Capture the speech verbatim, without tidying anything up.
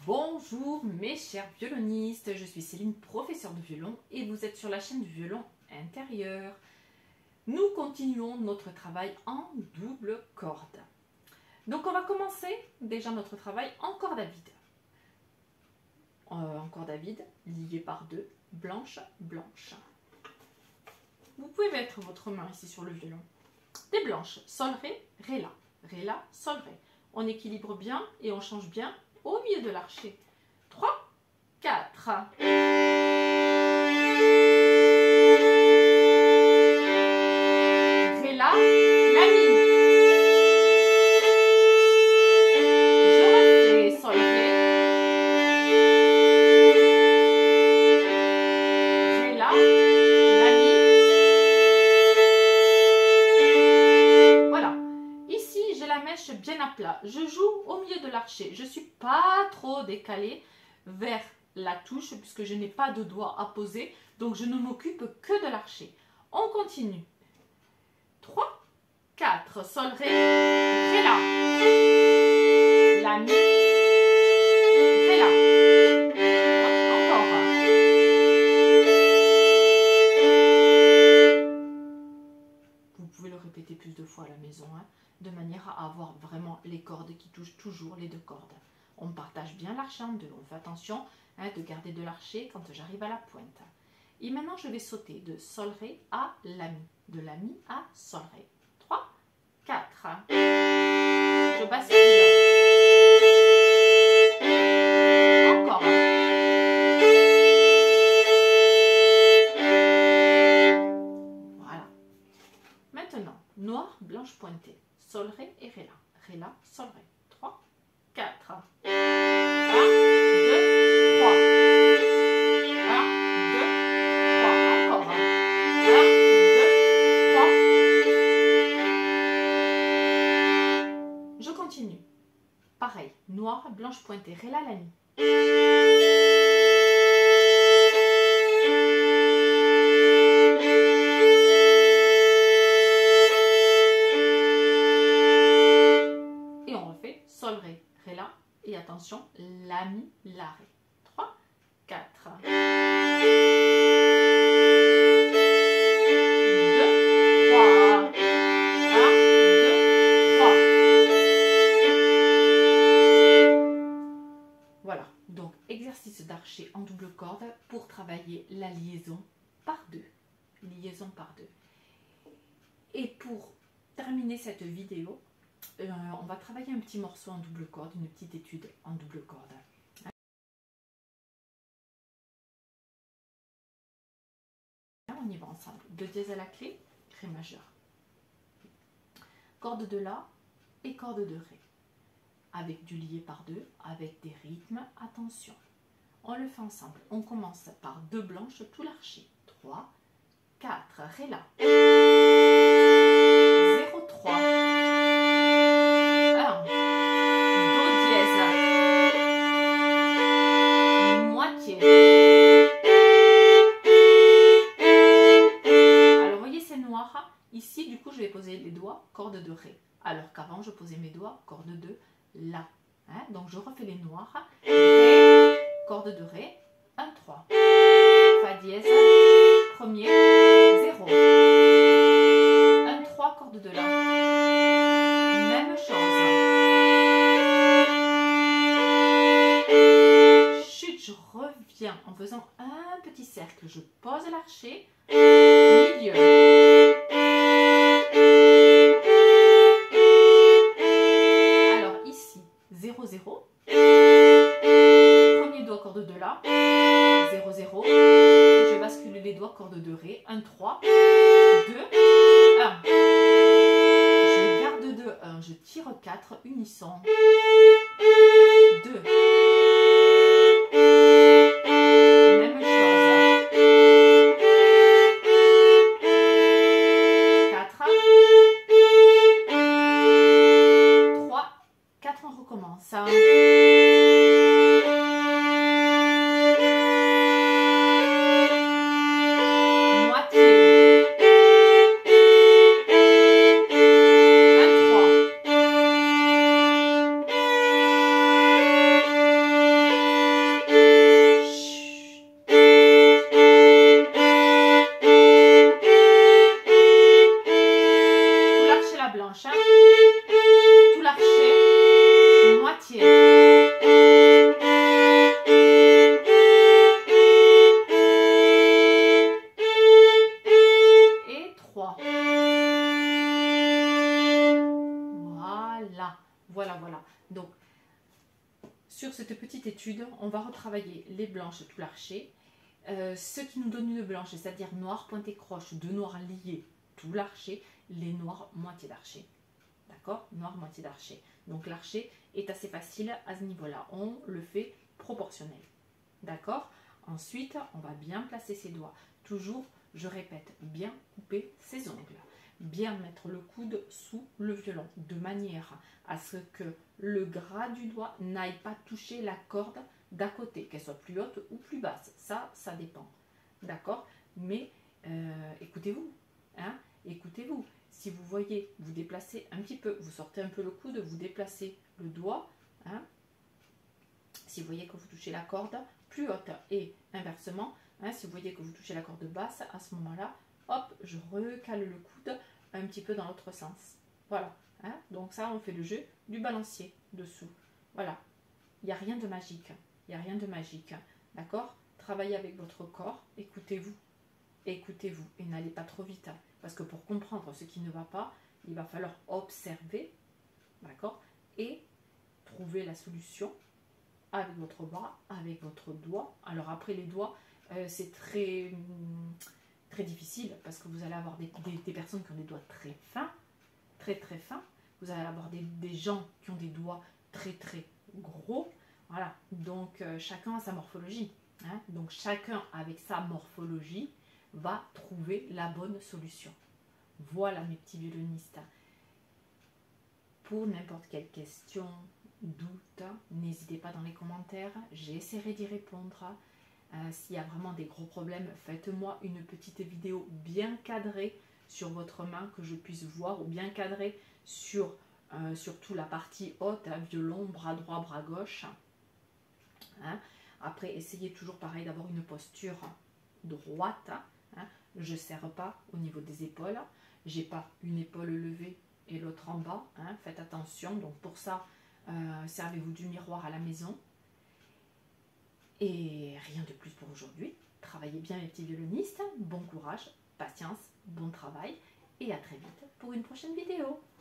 Bonjour mes chers violonistes, je suis Céline, professeure de violon et vous êtes sur la chaîne du violon intérieur. Nous continuons notre travail en double corde. Donc on va commencer déjà notre travail en corde à vide. Euh, en corde à vide, liée par deux, blanche, blanche. Vous pouvez mettre votre main ici sur le violon. Des blanches, sol, ré, ré, la, ré, la, sol, ré. On équilibre bien et on change bien au milieu de l'archet. trois, quatre. Ré, la, la, mi. Je refais sol, ré. Ré, la, la, mi. Voilà. Ici, j'ai la mèche bien à plat. Je joue au milieu de l'archet. Je ne suis pas trop décalée vers la touche puisque je n'ai pas de doigt à poser. Donc, je ne m'occupe que de l'archet. On continue. trois, quatre, sol, ré, ré, la. La, mi, ré, la. Encore. Vous pouvez le répéter plus de fois à la maison, hein, de manière à avoir vraiment les cordes qui touchent toujours les deux cordes. On partage bien l'archet en deux. On fait attention hein, de garder de l'archet quand j'arrive à la pointe. Et maintenant, je vais sauter de sol, ré à la, mi. De la, mi à sol, ré. trois, quatre. Je bascule. Encore. Voilà. Maintenant, noir, blanche pointée. Sol, ré et ré, la. Ré, la, sol, ré. trois, quatre. un, deux, trois. un, deux, trois. Encore. un, deux, trois. Je continue. Pareil. Noir, blanche pointée. Ré, la, la, mi. Sol, ré, ré, la, et attention, la, mi, la, ré. trois, quatre. deux, trois. un, deux, trois. Voilà, donc exercice d'archet en double corde pour travailler la liaison par deux. Liaison par deux. Et pour terminer cette vidéo, Euh, on va travailler un petit morceau en double corde, une petite étude en double corde. On y va ensemble. Do dièse à la clé, ré majeur. Corde de la et corde de ré. Avec du lié par deux, avec des rythmes. Attention. On le fait ensemble. On commence par deux blanches, tout l'archet. trois, quatre, ré, la. zéro, trois. Ici, du coup, je vais poser les doigts, corde de ré. Alors qu'avant, je posais mes doigts, corde de la. Hein? Donc, je refais les noirs. Ré, corde de ré, un, trois. Fa dièse, premier, zéro. un, trois, corde de la. Même chose. Chute, je reviens en faisant un petit cercle. Je pose l'archet, milieu. zéro, zéro. Premier doigt, corde de la. zéro, zéro. Je bascule les doigts, corde de ré. un, trois. deux, un. Je garde deux, un. Je tire quatre. Unisson. deux. Même chose. quatre. trois. quatre, on recommence. Moitié. Voilà, voilà. Donc, sur cette petite étude, on va retravailler les blanches tout l'archet. Euh, ce qui nous donne une blanche, c'est-à-dire noir pointé croche, deux noirs liés tout l'archet, les noirs moitié d'archet. D'accord? Noir moitié d'archet. Donc l'archet est assez facile à ce niveau-là. On le fait proportionnel. D'accord? Ensuite, on va bien placer ses doigts. Toujours, je répète, bien couper ses ongles. Bien mettre le coude sous le violon, de manière à ce que le gras du doigt n'aille pas toucher la corde d'à côté, qu'elle soit plus haute ou plus basse. Ça, ça dépend. D'accord? Mais euh, écoutez-vous. Hein? Écoutez-vous. Si vous voyez, vous déplacez un petit peu, vous sortez un peu le coude, vous déplacez le doigt. Hein? Si vous voyez que vous touchez la corde plus haute et inversement, hein, si vous voyez que vous touchez la corde basse, à ce moment-là, hop, je recale le coude un petit peu dans l'autre sens. Voilà. Hein? Donc ça, on fait le jeu du balancier dessous. Voilà. Il n'y a rien de magique. Il n'y a rien de magique. D'accord? Travaillez avec votre corps. Écoutez-vous. Écoutez-vous. Et n'allez pas trop vite. Parce que pour comprendre ce qui ne va pas, il va falloir observer. D'accord? Et trouver la solution avec votre bras, avec votre doigt. Alors après les doigts, euh, c'est très, très difficile parce que vous allez avoir des, des, des personnes qui ont des doigts très fins, très très fins. Vous allez avoir des, des gens qui ont des doigts très très gros. Voilà, donc euh, chacun a sa morphologie. Hein. Donc chacun avec sa morphologie va trouver la bonne solution. Voilà mes petits violonistes. Pour n'importe quelle question, doute, n'hésitez pas dans les commentaires, j'essaierai d'y répondre. Euh, S'il y a vraiment des gros problèmes, faites-moi une petite vidéo bien cadrée sur votre main que je puisse voir, ou bien cadrée sur euh, surtout la partie haute, hein, violon, bras droit, bras gauche. Hein. Après, essayez toujours pareil d'avoir une posture droite. Hein. Je ne serre pas au niveau des épaules, j'ai pas une épaule levée et l'autre en bas, hein, faites attention. Donc pour ça, euh, servez-vous du miroir à la maison. Et rien de plus pour aujourd'hui. Travaillez bien les petits violonistes, bon courage, patience, bon travail et à très vite pour une prochaine vidéo.